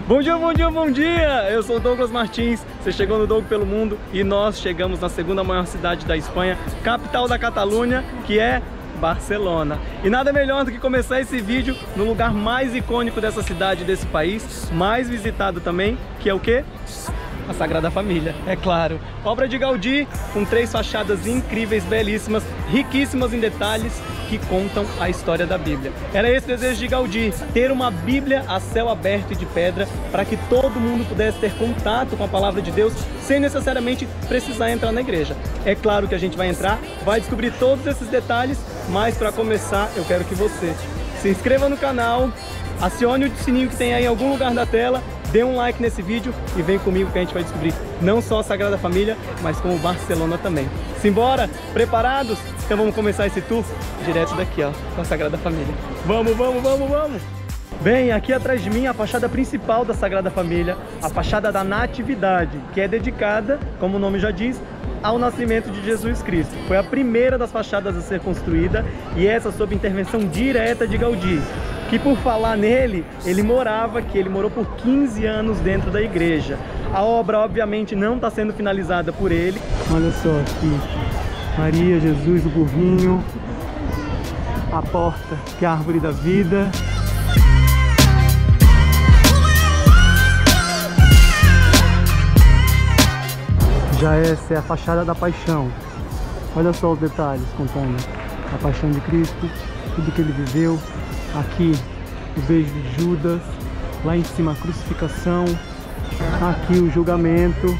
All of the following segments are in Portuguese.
Bom dia, bom dia, bom dia! Eu sou o Douglas Martins, você chegou no Doug pelo Mundo e nós chegamos na segunda maior cidade da Espanha, capital da Catalunha, que é Barcelona. E nada melhor do que começar esse vídeo no lugar mais icônico dessa cidade, desse país, mais visitado também, que é o quê? A Sagrada Família, é claro. Obra de Gaudí, com 3 fachadas incríveis, belíssimas, riquíssimas em detalhes, que contam a história da Bíblia. Era esse o desejo de Gaudí, ter uma Bíblia a céu aberto e de pedra, para que todo mundo pudesse ter contato com a palavra de Deus, sem necessariamente precisar entrar na igreja. É claro que a gente vai entrar, vai descobrir todos esses detalhes, mas para começar eu quero que você se inscreva no canal, acione o sininho que tem aí em algum lugar da tela, dê um like nesse vídeo e vem comigo que a gente vai descobrir não só a Sagrada Família, mas como Barcelona também. Simbora? Preparados? Então vamos começar esse tour direto daqui, ó, com a Sagrada Família. Vamos, vamos, vamos, vamos! Bem, aqui atrás de mim a fachada principal da Sagrada Família, a fachada da Natividade, que é dedicada, como o nome já diz, ao nascimento de Jesus Cristo. Foi a primeira das fachadas a ser construída e essa sob intervenção direta de Gaudí, que por falar nele, ele morou por 15 anos dentro da igreja. A obra obviamente não está sendo finalizada por ele. Olha só aqui, Maria, Jesus, o burrinho, a porta, que é a árvore da vida. Já essa é a fachada da paixão. Olha só os detalhes contando a paixão de Cristo, tudo que ele viveu. Aqui o beijo de Judas, lá em cima a crucificação, aqui o julgamento.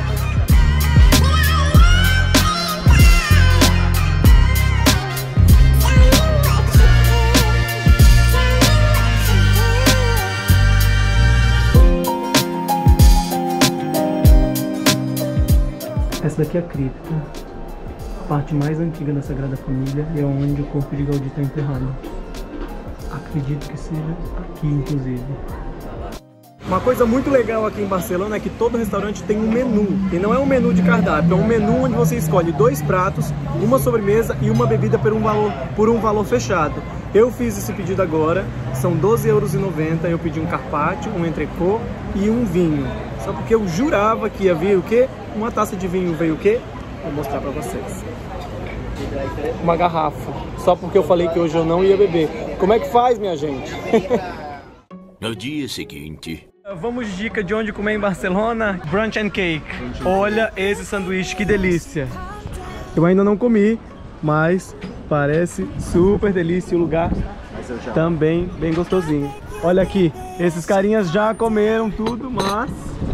Essa daqui é a cripta, a parte mais antiga da Sagrada Família, e é onde o corpo de Gaudí está enterrado. Acredito que seja aqui, inclusive. Uma coisa muito legal aqui em Barcelona é que todo restaurante tem um menu. E não é um menu de cardápio, é um menu onde você escolhe 2 pratos, uma sobremesa e uma bebida por um valor fechado. Eu fiz esse pedido agora, são 12,90 €. Eu pedi um carpaccio, um entrecô e um vinho. Só porque eu jurava que ia vir o quê? Uma taça de vinho, veio o quê? Vou mostrar pra vocês. Uma garrafa. Só porque eu falei que hoje eu não ia beber. Como é que faz, minha gente? No dia seguinte... Vamos de dica de onde comer em Barcelona. Brunch and Cake. Olha esse sanduíche, que delícia. Eu ainda não comi, mas parece super delícia. O lugar também bem gostosinho. Olha aqui, esses carinhas já comeram tudo, mas...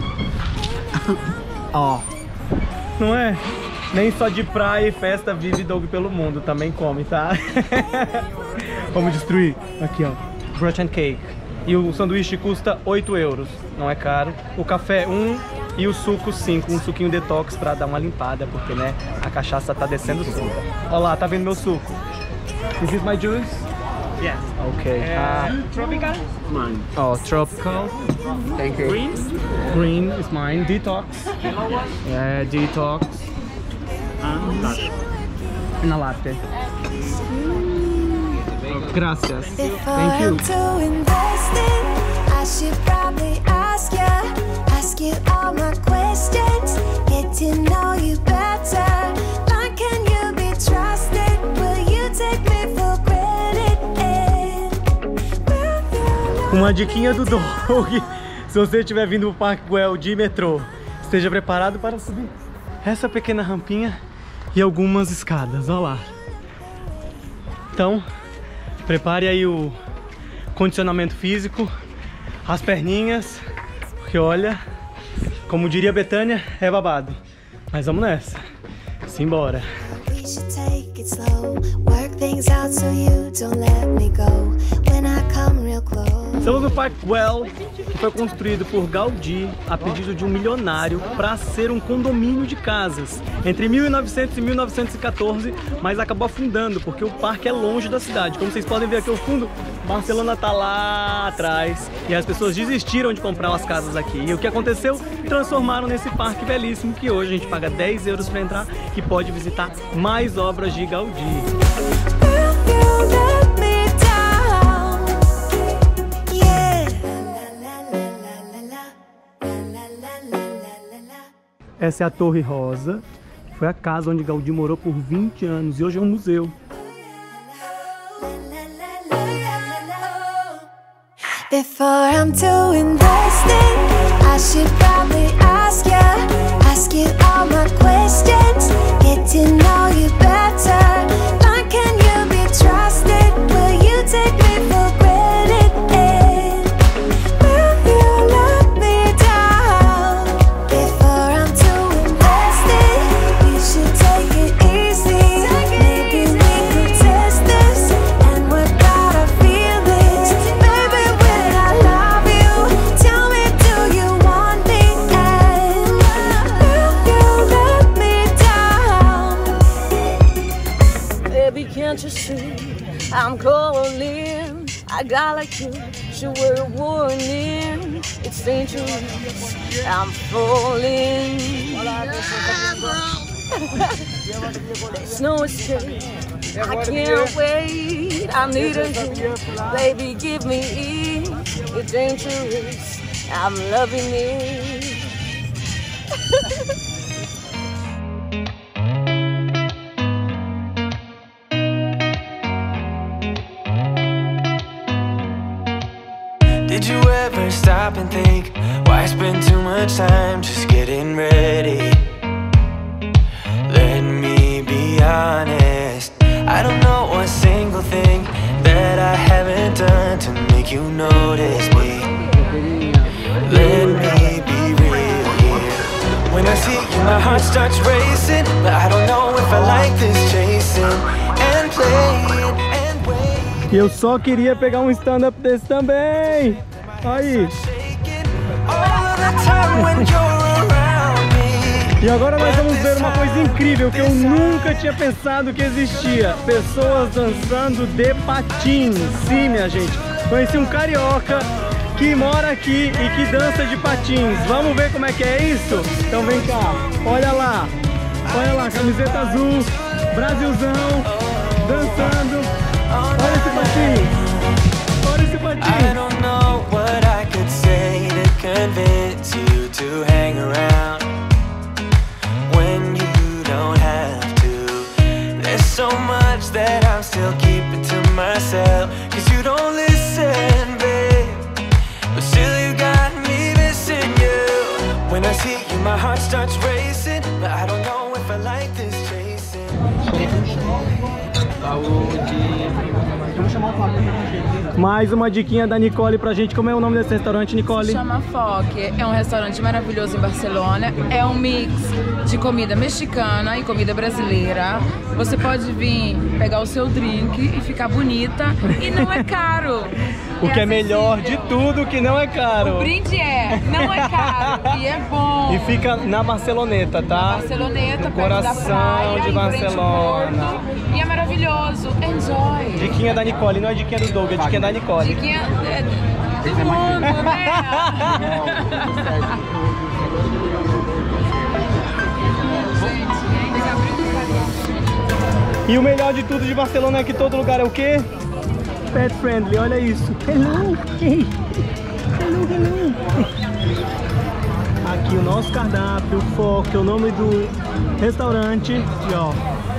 Ó, não é? Nem só de praia e festa vive Doug pelo mundo, também come, tá? Vamos destruir. Aqui, ó, Brunch and Cake. E o sanduíche custa 8 €, não é caro. O café 1 e o suco 5, um suquinho detox pra dar uma limpada, porque, né, a cachaça tá descendo tudo. Olha lá, tá vendo meu suco? Is this my juice? Yes. Okay. Tropical? Mine. Oh, tropical. Thank you. Green? Green is mine. Detox. Yeah, detox. And a latte. Gracias. Thank you. I should probably ask you all my questions, get to know you better. Like, can you be trusted? Will you take me for granted? Uma diquinha do Doug. Se você estiver vindo pro Parque Güell de metrô, esteja preparado para subir essa pequena rampinha e algumas escadas, olha lá. Então, prepare aí o condicionamento físico, as perninhas, porque olha, como diria Betânia, é babado. Mas vamos nessa, simbora. Estamos no Parque Güell, que foi construído por Gaudí a pedido de um milionário para ser um condomínio de casas entre 1900 e 1914, mas acabou afundando porque o parque é longe da cidade. Como vocês podem ver aqui ao fundo, Barcelona tá lá atrás e as pessoas desistiram de comprar as casas aqui. E o que aconteceu? Transformaram nesse parque belíssimo que hoje a gente paga 10 € para entrar e pode visitar mais obras de Gaudí. Essa é a Torre Rosa, que foi a casa onde Gaudí morou por 20 anos e hoje é um museu. Before I'm too invested, I should probably ask you all my questions, get to know you better. Like, can you be trusted? Will you take me for granted? Will you let me down? Before I'm too invested, you should take it easy. Maybe we could test this and work out our feelings. Baby, when I love you, tell me, do you want me? And will you let me down? Baby, can't you see I'm calling? I got like you, should wear a warning. It's dangerous, I'm falling. There's no escape, I can't wait. I need a hit, baby, give me it. It's dangerous, I'm loving it. Did you ever stop and think, why spend too much time just getting ready? Let me be honest, I don't know a single thing that I haven't done to make you notice me. Let me be real here. When I see you, my heart starts racing, but I don't know if I like this chasing and playing and waiting. E eu só queria pegar um stand-up desse também. Aí. E agora nós vamos ver uma coisa incrível que eu nunca tinha pensado que existia. Pessoas dançando de patins. Sim, minha gente. Conheci um carioca que mora aqui e que dança de patins. Vamos ver como é que é isso? Então vem cá. Olha lá, camiseta azul, Brasilzão, dançando. Olha esse patins. Olha esse patins. I don't know what I could say to convince you to hang around when you don't have to. There's so much that I'm still keeping to myself, 'cause you don't listen, babe. But still you got me missing you. When I see you, my heart starts racing, but I don't know if I like this chasing. Mais uma diquinha da Nicole pra gente. Como é o nome desse restaurante, Nicole? Se chama Foque. É um restaurante maravilhoso em Barcelona. É um mix de comida mexicana e comida brasileira. Você pode vir pegar o seu drink e ficar bonita. E não é caro. O que é melhor de tudo, que não é caro. O brinde não é caro e é bom. E fica na Barceloneta, tá? Barceloneta, no coração de Barcelona. E é maravilhoso. Enjoy. Diquinha da Nicole, não é diquinha do Doug, é diquinha da Nicole. Diquinha do mundo, né? E o melhor de tudo de Barcelona é que todo lugar é o quê? Pet friendly, olha isso. Hello, hey. Hello. Aqui o nosso cardápio, o Foque, o nome do restaurante. E ó.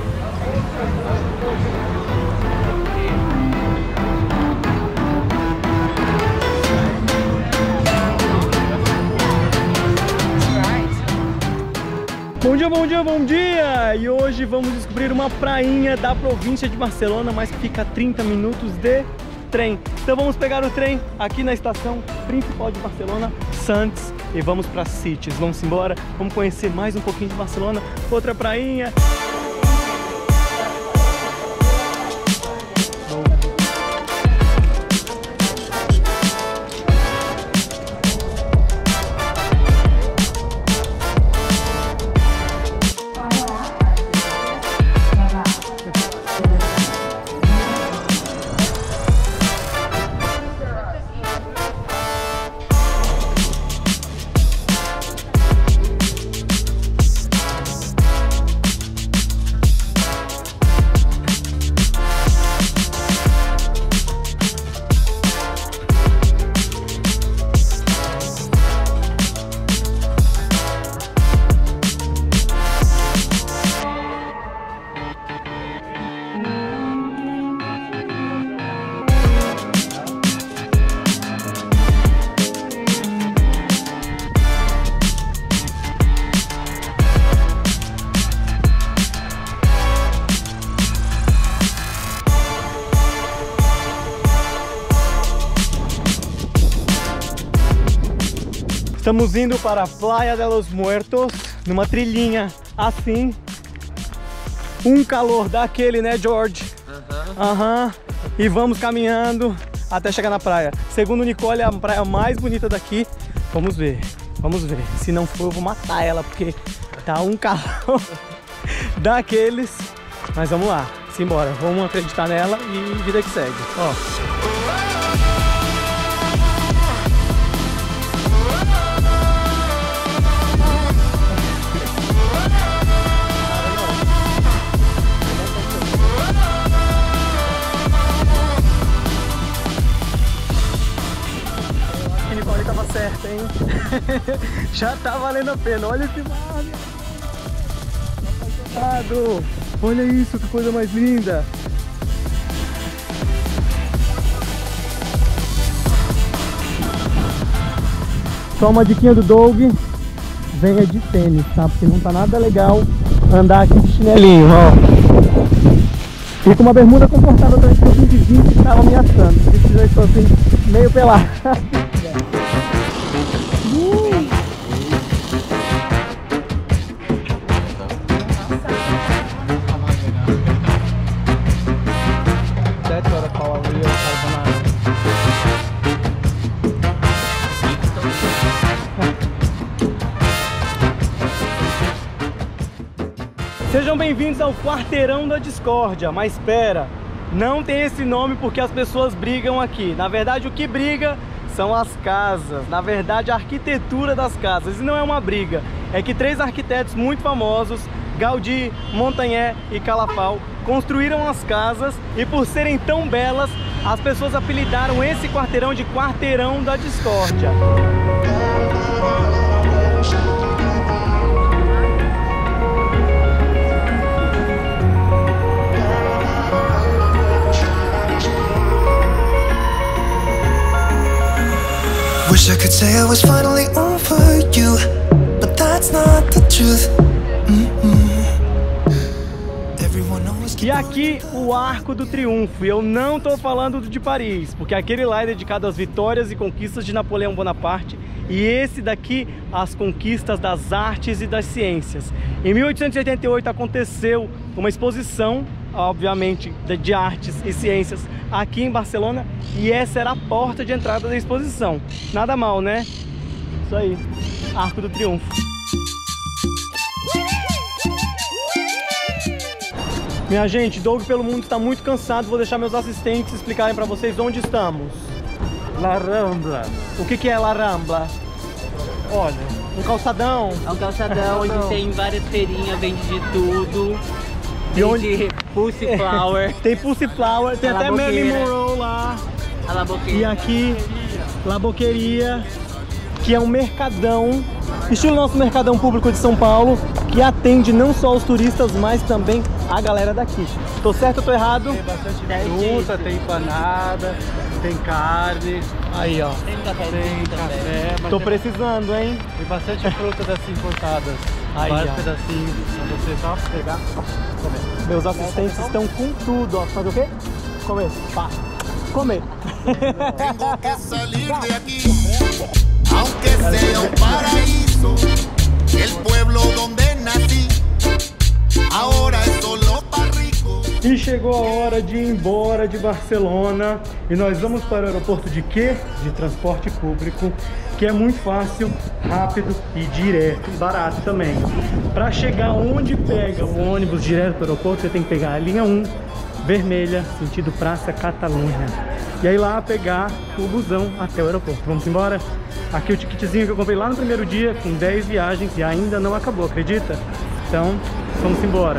Bom dia! E hoje vamos descobrir uma prainha da província de Barcelona, mas que fica a 30 minutos de trem. Então vamos pegar o trem aqui na estação principal de Barcelona, Sants, e vamos para Sitges. Vamos embora, vamos conhecer mais um pouquinho de Barcelona, outra prainha. Estamos indo para a Playa de los Muertos, numa trilhinha assim. Um calor daquele, né, George? E vamos caminhando até chegar na praia. Segundo Nicole, é a praia mais bonita daqui. Vamos ver, vamos ver. Se não for, eu vou matar ela, porque tá um calor daqueles. Mas vamos lá, simbora. Vamos acreditar nela e vida que segue. Ó. Tava certo, hein? Já tá valendo a pena. Olha esse mar, meu. Olha isso, que coisa mais linda. Só uma diquinha do Doug: venha de tênis, tá? Porque não tá nada legal andar aqui de chinelinho, ó. E com uma bermuda confortável também, porque eu vim de 20 que tava me assando. Por isso já estou assim, meio pelado. Sejam bem-vindos ao Quarteirão da Discórdia, mas espera, não tem esse nome porque as pessoas brigam aqui. Na verdade, o que briga são as casas, na verdade a arquitetura das casas. E não é uma briga, é que 3 arquitetos muito famosos, Gaudí, Montagnier e Calafal, construíram as casas e por serem tão belas, as pessoas apelidaram esse quarteirão de Quarteirão da Discórdia. Wish I could say I was finally over you, but that's not the truth. E aqui o Arco do Triunfo, e eu não tô falando de Paris, porque aquele lá é dedicado às vitórias e conquistas de Napoleão Bonaparte, e esse daqui às conquistas das artes e das ciências. Em 1888 aconteceu uma exposição, obviamente, de artes e ciências aqui em Barcelona, e essa era a porta de entrada da exposição. Nada mal, né? Isso aí, Arco do Triunfo. Minha gente, Doug pelo mundo está muito cansado, vou deixar meus assistentes explicarem para vocês onde estamos. La Rambla. O que é La Rambla? Olha, um calçadão. É um calçadão onde tem várias feirinhas, vende de tudo. E onde? Pussy Flower. Tem Pussy Flower, tem até Marilyn Monroe lá. A La Boqueria. E aqui, La Boqueria, que é um mercadão, estilo nosso mercadão público de São Paulo, que atende não só os turistas, mas também a galera daqui. Tô certo ou tô errado? Tem bastante fruta, tem empanada, tem carne. Aí, ó. Tem café. Mas Tô precisando, hein? tem bastante fruta dessas cortadas. Aí, Vários ó. pedacinhos pra você só pegar e comer. Meus assistentes estão com tudo, ó. Fazer o quê? Comer. Pá. Comer. Tengo que salir de aquí, aunque sea un paraíso, el pueblo donde nací, ahora es solo para ricos. E chegou a hora de ir embora de Barcelona. E nós vamos para o aeroporto de quê? De transporte público, que é muito fácil, rápido e direto, e barato também. Para chegar onde pega o ônibus direto para o aeroporto, você tem que pegar a linha 1, vermelha, sentido Praça Catalunha. E aí lá pegar o busão até o aeroporto. Vamos embora? Aqui o ticketzinho que eu comprei lá no primeiro dia, com 10 viagens, e ainda não acabou, acredita? Então, vamos embora.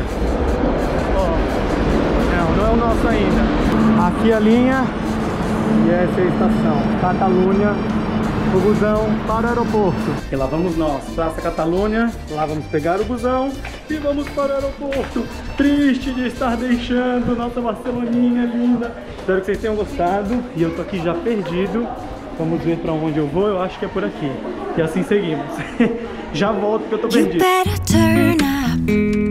Ó, não é o nosso ainda. Aqui a linha e essa é a estação. Catalunha, o busão para o aeroporto. E lá vamos nós, Praça Catalunha, lá vamos pegar o busão e vamos para o aeroporto. Triste de estar deixando nossa Barceloninha linda. Espero que vocês tenham gostado. E eu tô aqui já perdido. Vamos ver para onde eu vou, eu acho que é por aqui. E assim seguimos. Já volto porque eu tô perdido. You better turn up.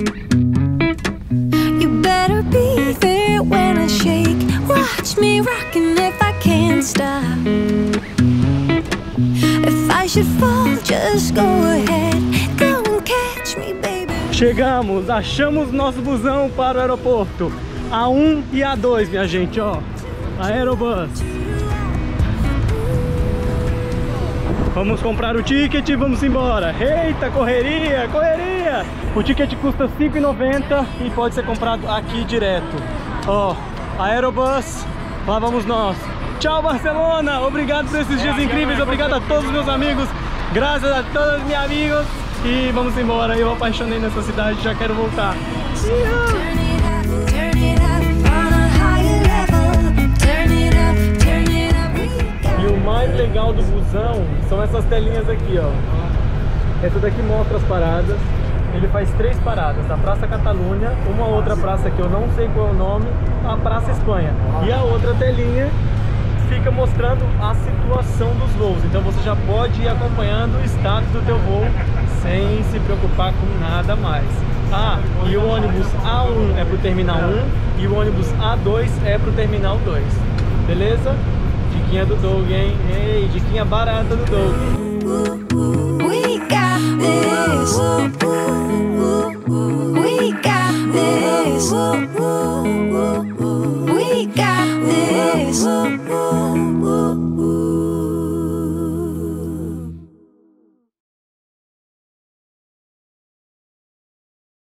You better be there when I shake. Watch me rockin' if I can't stop. If I I should fall, just go ahead. Go and catch me, baby. Chegamos, achamos nosso busão para o aeroporto. A1 e A2, minha gente, ó. Aerobus. Vamos comprar o ticket e vamos embora. Eita, correria, correria! O ticket custa R$ 5,90 e pode ser comprado aqui direto. Ó, Aerobus, lá vamos nós. Tchau, Barcelona! Obrigado por esses dias incríveis, obrigado a todos os meus amigos, graças a todos os meus amigos. E vamos embora, eu apaixonei nessa cidade, já quero voltar. E o mais legal do busão são essas telinhas aqui, ó. Essa daqui mostra as paradas. Ele faz 3 paradas, a Praça Catalunha, uma outra praça que eu não sei qual é o nome, a Praça Espanha. E a outra telinha fica mostrando a situação dos voos. Então você já pode ir acompanhando o status do teu voo sem se preocupar com nada mais. Ah, e o ônibus A1 é pro terminal 1 e o ônibus A2 é pro terminal 2. Beleza? Diquinha do Doug, hein? Ei, diquinha barata do Doug.